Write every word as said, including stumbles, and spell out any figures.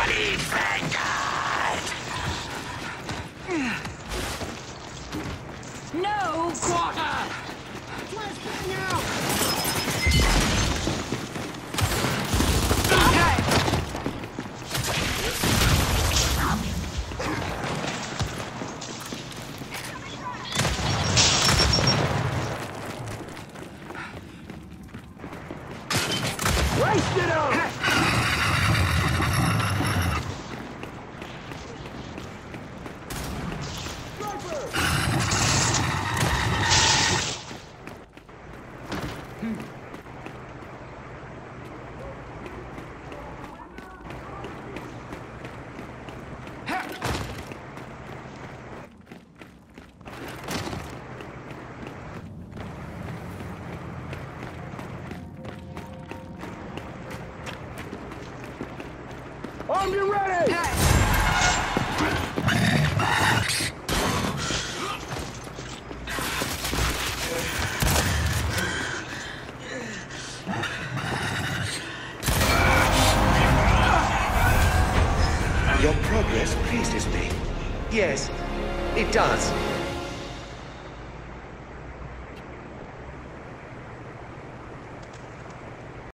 Be vanguard! No quarter! Waste it up! Arm you ready! Your progress pleases me. Yes, it does.